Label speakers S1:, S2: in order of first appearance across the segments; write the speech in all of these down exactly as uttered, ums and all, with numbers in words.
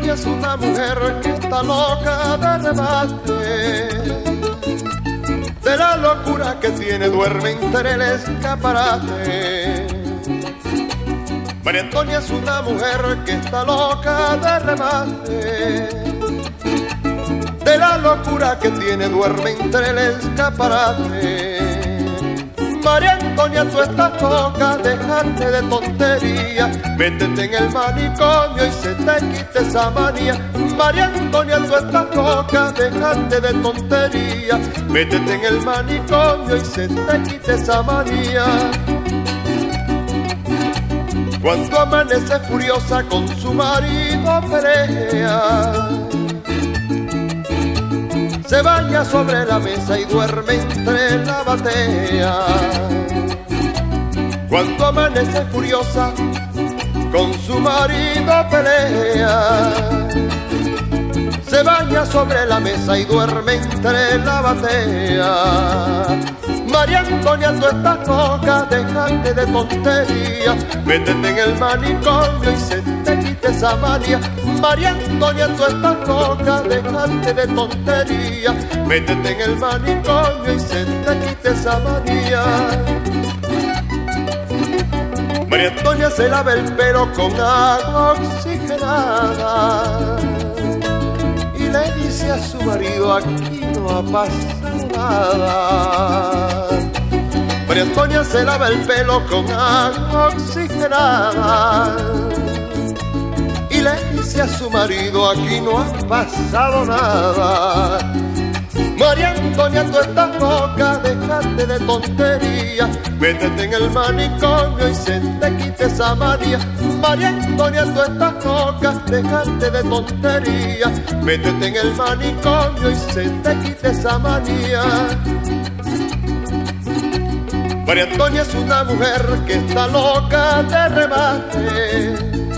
S1: Antonia es una mujer que está loca de remate, de la locura que tiene, duerme entre el escaparate. María Antonia es una mujer que está loca de remate, de la locura que tiene, duerme entre el escaparate. María Antonia, tú estás loca, dejarte de tontería, métete en el manicomio y se te quite esa manía. María Antonia, tú estás loca, dejarte de tontería, métete en el manicomio y se te quite esa manía. Cuando amanece furiosa con su marido pelea, se baña sobre la mesa y duerme entre la batea. Cuando amanece furiosa con su marido pelea, se baña sobre la mesa y duerme entre la batea. María Antonia, tú estás loca, dejate de tontería, métete en el manicomio y se te quite esa manía. María Antonia, tú estás loca, dejate de tontería, métete en el manicomio y se te quite esa manía. María Antonia se lava el pelo con agua oxigenada y le dice a su marido: aquí no ha pasado nada. María Antonia se lava el pelo con agua oxigenada y le dice a su marido: aquí no ha pasado nada. María Antonia, tú estás loca, dejate de tontería, métete en el manicomio y se te quite esa manía. María Antonia, tú estás loca, dejate de tontería, métete en el manicomio y se te quite esa manía. María Antonia es una mujer que está loca de remate,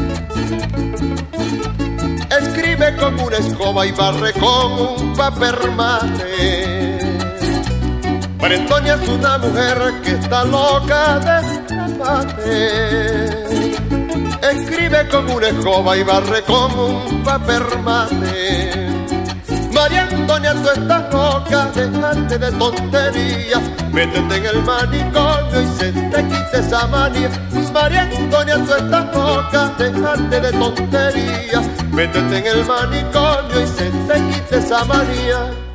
S1: escribe con una escoba y barre con un papel mate. María Antonia es una mujer que está loca de remate, escribe con una escoba y barre con un papel mate. María Antonia, tú estás loca, dejate de tontería, métete en el manicomio y se te quite esa manía. María Antonia, tú estás loca, dejate de tontería, métete en el manicomio y se te quite esa manía.